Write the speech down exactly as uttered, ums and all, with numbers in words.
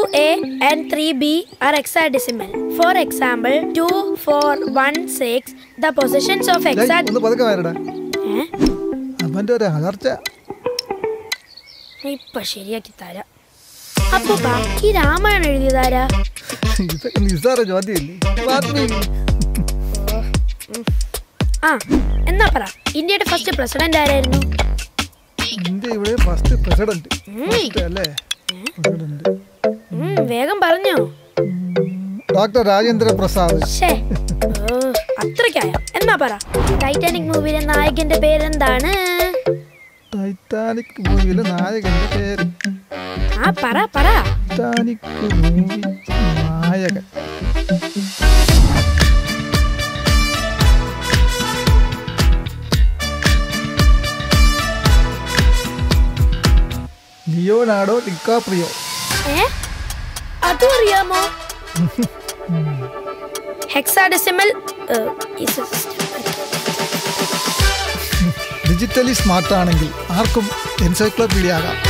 A and three B are hexadecimal. For example, two, four, one, six. The positions of hexad. ഒന്ന് പതുക്കെ വരടാ. അവന്റെ ഒരു അലർച്ച. ഇപ്പൊ ശരിയാക്കി തരാം. അപ്പൊ ബാക്കി രാമായണം എഴുതിയതാരാ? ഇതൊക്കെ നിസ്സാര ചോദ്യമില്ലേ? ആ എന്നാ പറ, ഇന്ത്യയുടെ ഫസ്റ്റ് പ്രസിഡന്റ് ആരായിരുന്നു? ഇന്ത്യയുടെ ഫസ്റ്റ് പ്രസിഡന്റ് അല്ലേ? വേഗം പറഞ്ഞോ. ഡോക്ടർ രാജേന്ദ്ര പ്രസാദ്. അത്രയ്ക്കായ. എന്നാ പറ, ടൈറ്റാനിക് മൂവിയിലെ നായകന്റെ പേരെന്താണ്? ടൈറ്റാനിക് മൂവിയിലെ നായകന്റെ പേര് ആ പറ പറ. ടൈറ്റാനിക് മൂവി നായകൻ ലിയോനാർഡോ ഡികാപ്രിയോ. അതും അറിയാമോ? ഹെക്സാഡെസിമൽ ഡിജിറ്റലി സ്മാർട്ട് ആണെങ്കിൽ ആർക്കും എൻസൈക്ലോപീഡിയ ആകാം.